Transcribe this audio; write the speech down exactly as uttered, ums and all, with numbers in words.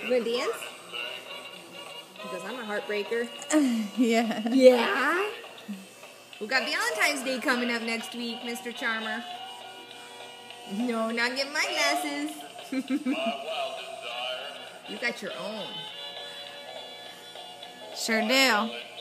You gonna dance? Because I'm a heartbreaker. Yeah. Yeah? We got Valentine's Day coming up next week, Mister Charmer. No, not get my glasses. You got your own. Sure do.